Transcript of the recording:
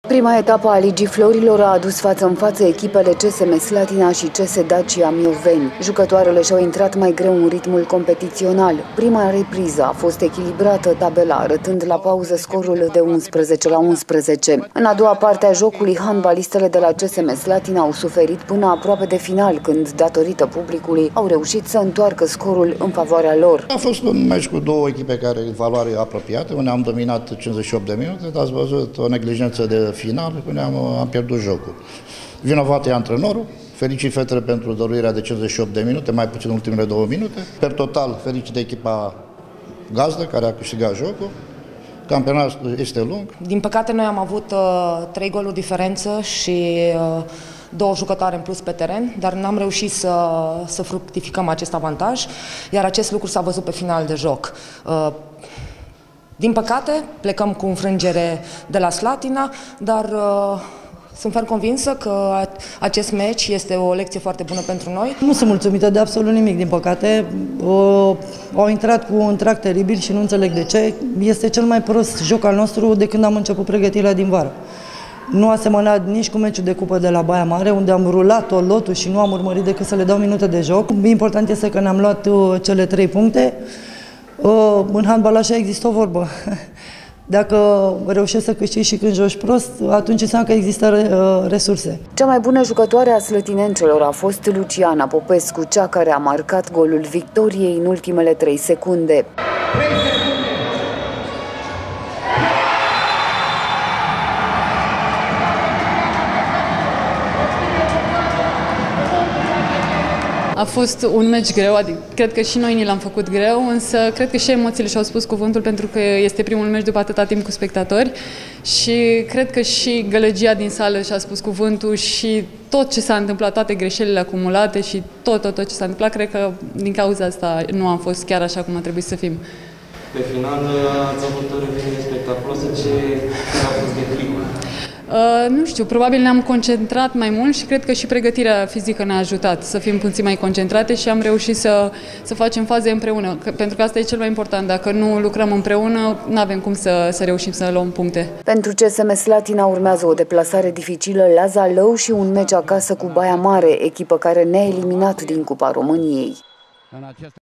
Prima etapă a Ligii Florilor a adus față în față echipele CSM Slatina și CS Dacia Mioveni. Jucătoarele și-au intrat mai greu în ritmul competițional. Prima repriză a fost echilibrată, tabela arătând la pauză scorul de 11-11. În a doua parte a jocului, handbalistele de la CSM Slatina au suferit până aproape de final, când, datorită publicului, au reușit să întoarcă scorul în favoarea lor. A fost un meci cu două echipe care valoare apropiate, unde am dominat 58 de minute, dar ați văzut o neglijență de final, unde am pierdut jocul. Vinovat e antrenorul, felicit fetele pentru dăruirea de 58 de minute, mai puțin ultimele 2 minute. Per total, felicit echipa gazdă care a câștigat jocul. Campionatul este lung. Din păcate, noi am avut 3 goluri diferență și 2 jucătoare în plus pe teren, dar n-am reușit să fructificăm acest avantaj, iar acest lucru s-a văzut pe final de joc. Din păcate, plecăm cu înfrângere de la Slatina, dar sunt ferm convinsă că acest meci este o lecție foarte bună pentru noi. Nu sunt mulțumită de absolut nimic, din păcate. Au intrat cu un trac teribil și nu înțeleg de ce. Este cel mai prost joc al nostru de când am început pregătirea din vară. Nu a semănat nici cu meciul de cupă de la Baia Mare, unde am rulat tot lotul și nu am urmărit decât să le dau minute de joc. Important este că ne-am luat cele 3 puncte. În handbal așa există o vorbă. Dacă reușești să câștigi și când joci prost, atunci înseamnă că există resurse. Cea mai bună jucătoare a slătinencelor a fost Luciana Popescu, cea care a marcat golul victoriei în ultimele 3 secunde. A fost un meci greu, adică cred că și noi ni l-am făcut greu, însă cred că și emoțiile și-au spus cuvântul, pentru că este primul meci după atâta timp cu spectatori și cred că și gălăgia din sală și-a spus cuvântul și tot ce s-a întâmplat, toate greșelile acumulate și tot ce s-a întâmplat, cred că din cauza asta nu am fost chiar așa cum a trebuit să fim. Pe final ați avut o revenire spectaculoasă, ce a fost declicul? Nu știu, probabil ne-am concentrat mai mult și cred că și pregătirea fizică ne-a ajutat să fim puțin mai concentrate și am reușit să facem faze împreună, pentru că asta e cel mai important. Dacă nu lucrăm împreună, nu avem cum să reușim să luăm puncte. Pentru CSM Slatina urmează o deplasare dificilă la Zalău și un meci acasă cu Baia Mare, echipă care ne-a eliminat din Cupa României.